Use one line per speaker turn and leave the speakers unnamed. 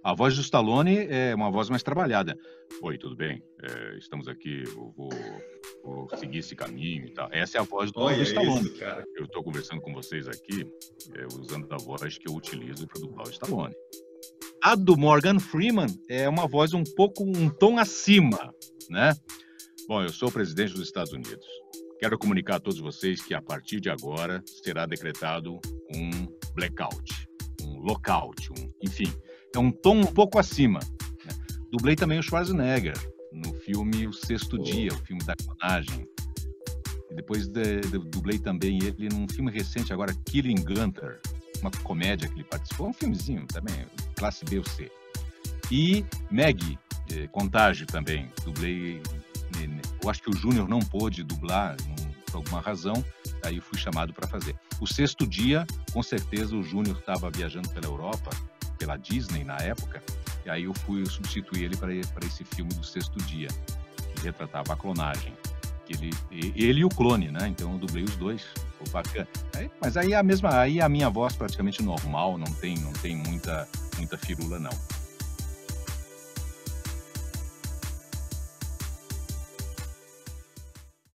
A voz do Stallone é uma voz mais trabalhada. Oi, tudo bem? Estamos aqui, vou seguir esse caminho e tal. Essa é a voz do
Olha
Stallone.
isso, cara.
Eu estou conversando com vocês aqui, usando a voz que eu utilizo para dublar o Stallone. A do Morgan Freeman é uma voz um tom acima, né? Bom, eu sou o presidente dos Estados Unidos. Quero comunicar a todos vocês que a partir de agora será decretado um blackout, um lockout, enfim, é um tom um pouco acima, né? Dublei também o Schwarzenegger no filme O Sexto Dia, o filme da clonagem. E depois dublei também ele num filme recente agora, Killing Gunther, uma comédia que ele participou, um filmezinho também, classe B ou C. E Maggie, Contágio também, dublei. Eu acho que o Júnior não pôde dublar por alguma razão, aí eu fui chamado para fazer. O Sexto Dia, com certeza o Júnior estava viajando pela Europa, pela Disney na época, e aí eu fui substituir ele para esse filme do Sexto Dia, que retratava a clonagem. Ele e o clone, né? Então eu dublei os dois, ficou bacana. Mas aí a minha voz praticamente normal, não tem muita firula não.